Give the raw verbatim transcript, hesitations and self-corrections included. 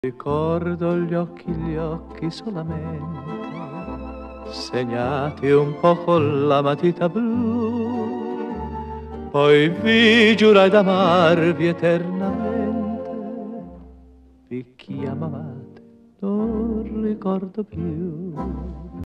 Ricordo gli occhi, gli occhi solamente, segnati un po' con la matita blu, poi vi giurai d'amarvi eternamente, vi chiamavate, non ricordo più.